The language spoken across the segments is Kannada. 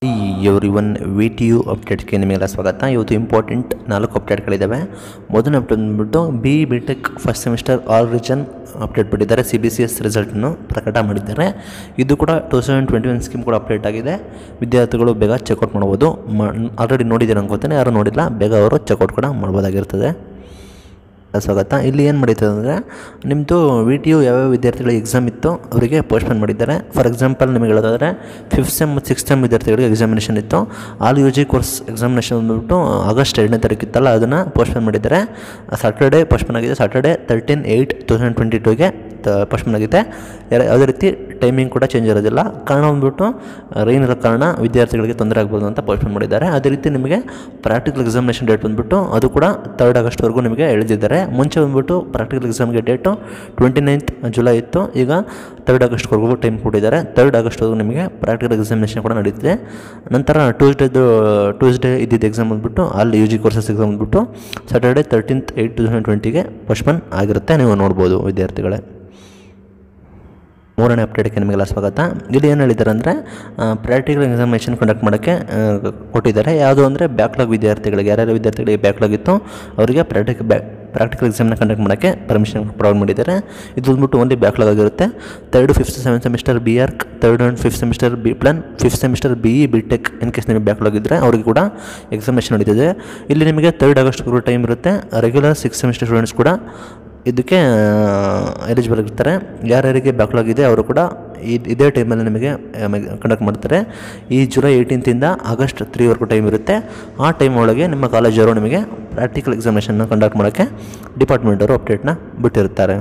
ಎವ್ರಿವನ್ ವಿ ಟಿ ಯು ಅಪ್ಡೇಟ್ಸ್ಗೆ ನಿಮಗೆಲ್ಲ ಸ್ವಾಗತ. ಇವತ್ತು ಇಂಪಾರ್ಟೆಂಟ್ 4 ಅಪ್ಡೇಟ್ಗಳಿದ್ದಾವೆ. ಮೊದಲನೇ ಅಪ್ಡೇಟ್ ಬಂದುಬಿಟ್ಟು B tech first semester all region update ಬಿಟ್ಟಿದ್ದಾರೆ. CBCS ರಿಸಲ್ಟನ್ನು ಪ್ರಕಟ ಮಾಡಿದ್ದಾರೆ. ಇದು ಕೂಡ 2021 ಸ್ಕೀಮ್ ಕೂಡ ಅಪ್ಡೇಟ್ ಆಗಿದೆ. ವಿದ್ಯಾರ್ಥಿಗಳು ಬೇಗ ಚೆಕ್ಔಟ್ ಮಾಡ್ಬೋದು. ಆಲ್ರೆಡಿ ನೋಡಿದ್ದೀರ ಅನ್ಕೋತೇನೆ, ಯಾರು ನೋಡಿಲ್ಲ ಬೇಗ ಅವರು ಚೆಕ್ಔಟ್ ಕೂಡ ಮಾಡ್ಬೋದಾಗಿರ್ತದೆ. ಸ್ವಾಗತ. ಇಲ್ಲಿ ಏನು ಮಾಡಿರ್ತದೆ ಅಂದರೆ ನಿಮ್ಮದು ವಿ ಟಿ ಯು ಯಾವ್ಯಾವ ವಿದ್ಯಾರ್ಥಿಗಳಿಗೆ ಎಕ್ಸಾಮ್ ಇತ್ತು ಅವರಿಗೆ ಪೋಸ್ಟ್ಪೋನ್ ಮಾಡಿದ್ದಾರೆ. ಫಾರ್ ಎಕ್ಸಾಂಪಲ್ ನಿಮಗೆ ಹೇಳೋದಾದರೆ 5th ಸೆಮ್ ಮತ್ತು 6th ಸೆಮ್ ವಿದ್ಯಾರ್ಥಿಗಳಿಗೆ ಎಕ್ಸಾಮಿನೇಷನ್ ಇತ್ತು. ಆಲ್ UG ಕೋರ್ಸ್ ಎಕ್ಸಾಮಿನೇಷನ್ ಬಂದುಬಿಟ್ಟು ಆಗಸ್ಟ್ 2ನೇ ತಾರೀಕು ಇತ್ತಲ್ಲ, ಅದನ್ನು ಪೋಸ್ಟ್ಪೋನ್ ಮಾಡಿದ್ದಾರೆ. ಸಾಟರ್ಡೇ ಪೋಸ್ಟ್ಪೋನ್ ಆಗಿದೆ. ಸಾಟರ್ಡೇ 13/8/2022ಗೆ ಪೋಸ್ಟ್ಪೋನ್ ಆಗಿದೆ. ಯಾವುದೇ ರೀತಿ ಟೈಮಿಂಗ್ ಕೂಡ ಚೇಂಜ್ ಇರೋದಿಲ್ಲ. ಕಾರಣ ಬಂದುಬಿಟ್ಟು ರೈನ್ ಇರೋ ಕಾರಣ ವಿದ್ಯಾರ್ಥಿಗಳಿಗೆ ತೊಂದರೆ ಆಗ್ಬೋದು ಅಂತ ಪೋಸ್ಟ್ಪೋನ್ ಮಾಡಿದ್ದಾರೆ. ಅದೇ ರೀತಿ ನಿಮಗೆ ಪ್ರಾಕ್ಟಿಕಲ್ ಎಕ್ಸಾಮಿನೇಷನ್ ಡೇಟ್ ಬಂದುಬಿಟ್ಟು ಅದು ಕೂಡ 3rd ಆಗಸ್ಟ್ವರೆಗೂ ನಿಮಗೆ ಎಳೆದಿದ್ದಾರೆ. ಮುಂಚೆ ಬಂದುಬಿಟ್ಟು ಪ್ರಾಕ್ಟಿಕಲ್ ಎಕ್ಸಾಮ್ಗೆ ಡೇಟು 29th ಜುಲೈ ಇತ್ತು. ಈಗ 3rd ಆಗಸ್ಟ್ವರೆಗೂ ಟೈಮ್ ಕೊಟ್ಟಿದ್ದಾರೆ. 3rd ಆಗಸ್ಟ್ವರೆಗೂ ನಿಮಗೆ ಪ್ರಾಕ್ಟಿಕಲ್ ಎಕ್ಸಾಮಿನೇಷನ್ ಕೂಡ ನಡೀತಿದೆ. ನಂತರ ಟ್ಯೂಸ್ಡೇ ಇದ್ದಿದ್ದು ಎಕ್ಸಾಮ್ ಬಂದುಬಿಟ್ಟು ಅಲ್ಲಿ UG ಕೋರ್ಸಸ್ ಎಕ್ಸಾಮ್ ಬಂದುಬಿಟ್ಟು ಸಾಟರ್ಡೇ 13/8/2020ಗೆ ಪೋಸ್ಟ್ಪೋನ್ ಆಗಿರುತ್ತೆ. ನೀವು ನೋಡ್ಬೋದು ವಿದ್ಯಾರ್ಥಿಗಳೇ. ಮೂರನೇ ಅಪ್ಡೇಟ್ಗೆ ನಿಮಗೆಲ್ಲ ಸ್ವಾಗತ. ಇಲ್ಲಿ ಏನು ಹೇಳಿದ್ದಾರೆ ಅಂದರೆ ಪ್ರಾಕ್ಟಿಕಲ್ ಎಕ್ಸಾಮಿನೇಷನ್ ಕಂಡಕ್ಟ್ ಮಾಡೋಕ್ಕೆ ಕೊಟ್ಟಿದ್ದಾರೆ. ಯಾವುದು ಅಂದರೆ ಬ್ಯಾಕ್ಲಾಗ್ ವಿದ್ಯಾರ್ಥಿಗಳಿಗೆ, ಯಾರ್ಯಾರು ವಿದ್ಯಾರ್ಥಿಗಳಿಗೆ ಬ್ಯಾಕ್ಲಾಗ್ ಇತ್ತು ಅವರಿಗೆ ಪ್ರಾಕ್ಟಿಕಲ್ ಎಕ್ಸಾಮ್ನ ಕಂಡಕ್ಟ್ ಮಾಡೋಕ್ಕೆ ಪರ್ಮಿಷನ್ ಪ್ರೊವೈಡ್ ಮಾಡಿದ್ದಾರೆ. ಇದು ಬಂದ್ಬಿಟ್ಟು ಓನ್ಲಿ ಬ್ಯಾಕ್ಲಾಗ್ ಆಗಿರುತ್ತೆ. 3rd, 5th, 7th semester BArc, 3rd and 5th semester B Plan, 5th semester BE BTech in case ನಿಮಗೆ ಬ್ಯಾಕ್ಲಾಗ್ ಇದ್ದರೆ ಅವರಿಗೆ ಕೂಡ ಎಕ್ಸಾಮಿನೇಷನ್ ನಡೀತಿದೆ. ಇಲ್ಲಿ ನಿಮಗೆ 3rd ಆಗಸ್ಟ್ವರೆಗೂ ಟೈಮ್ ಇರುತ್ತೆ. ರೆಗ್ಯುಲರ್ 6th ಸೆಮಿಸ್ಟರ್ ಸ್ಟೂಡೆಂಟ್ಸ್ ಕೂಡ ಇದಕ್ಕೆ ಎಲಿಜಿಬಲ್ ಇರ್ತಾರೆ. ಯಾರ್ಯಾರಿಗೆ ಬ್ಯಾಕ್ಲಾಗ್ ಇದೆ ಅವರು ಕೂಡ ಇದೇ ಟೈಮಲ್ಲಿ ನಿಮಗೆ ಕಂಡಕ್ಟ್ ಮಾಡ್ತಾರೆ. ಈ ಜುಲೈ 18th ಆಗಸ್ಟ್ 3ವರೆಗೂ ಟೈಮ್ ಇರುತ್ತೆ. ಆ ಟೈಮ್ ಒಳಗೆ ನಿಮ್ಮ ಕಾಲೇಜವರು ನಿಮಗೆ ಪ್ರಾಕ್ಟಿಕಲ್ ಎಕ್ಸಾಮಿನೇಷನ್ನ ಕಂಡಕ್ಟ್ ಮಾಡೋಕ್ಕೆ ಡಿಪಾರ್ಟ್ಮೆಂಟವರು ಅಪ್ಡೇಟ್ನ ಬಿಟ್ಟಿರ್ತಾರೆ.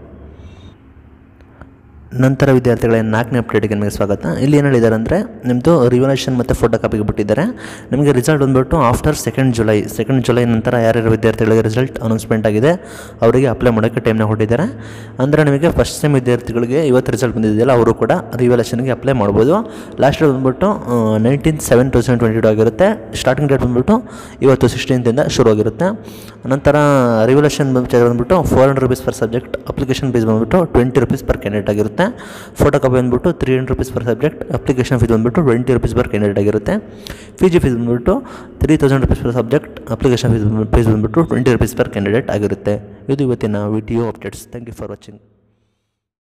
ನಂತರ ವಿದ್ಯಾರ್ಥಿಗಳ 4ನೇ ಅಪ್ಡೇಟ್ಗೆ ನಿಮಗೆ ಸ್ವಾಗತ. ಇಲ್ಲಿ ಏನು ಹೇಳಿದ್ದಾರೆ ಅಂದರೆ ನಿಮ್ಮದು ರಿವಲ್ಯೂಷನ್ ಮತ್ತು ಫೋಟೋ ಕಾಪಿಗೆ ಬಿಟ್ಟಿದ್ದಾರೆ. ನಿಮಗೆ ರಿಸಲ್ಟ್ ಬಂದುಬಿಟ್ಟು ಆಫ್ಟರ್ 2nd ಜುಲೈ ನಂತರ ಯಾರ್ಯಾರು ವಿದ್ಯಾರ್ಥಿಗಳಿಗೆ ರಿಸಲ್ಟ್ ಅನೌನ್ಸ್ಮೆಂಟ್ ಆಗಿದೆ ಅವರಿಗೆ ಅಪ್ಲೈ ಮಾಡೋಕ್ಕೆ ಟೈಮ್ನ ಕೊಟ್ಟಿದ್ದಾರೆ. ಅಂದರೆ ನಿಮಗೆ ಫಸ್ಟ್ ಸೆಮ್ ವಿದ್ಯಾರ್ಥಿಗಳಿಗೆ ಇವತ್ತು ರಿಸಲ್ಟ್ ಬಂದಿದೆಯಲ್ಲ ಅವರು ಕೂಡ ರಿವಲ್ಯೂಷನ್ಗೆ ಅಪ್ಲೈ ಮಾಡ್ಬೋದು. ಲಾಸ್ಟ್ ಡೇಟ್ ಬಂದುಬಿಟ್ಟು 19/7/2022 ಆಗಿರುತ್ತೆ. ಸ್ಟಾರ್ಟಿಂಗ್ ಡೇಟ್ ಬಂದುಬಿಟ್ಟು ಇವತ್ತು 16th ಶುರುವಾಗಿರುತ್ತೆ. ನಂತರ ರಿವಲ್ಯೂಷನ್ ಬಂದುಬಿಟ್ಟು 400 rupees per subject, application fees ಬಂದುಬಿಟ್ಟು 20 rupees ಪರ್ ಕ್ಯಾಂಡಿಡೇಟ್ ಆಗಿರುತ್ತೆ. ಫೋಟೋ ಕಾಪಿ ಬಂದುಬಿಟ್ಟು 300 rupees per subject, application fees ಬಂದುಬಿಟ್ಟು 20 rupees ಪರ್ ಕ್ಯಾಂಡಿಡೇಟ್ ಆಗಿರುತ್ತೆ. PG ಫೀಸ್ ಬಂದುಬಿಟ್ಟು 3000 rupees per subject, application fees ಬಂದುಬಿಟ್ಟು 20 rupees ಪರ್ ಕ್ಯಾಂಡಿಡೇಟ್ ಆಗಿರುತ್ತೆ. ಇದು ಇವತ್ತಿನ video updates. Thank you for watching.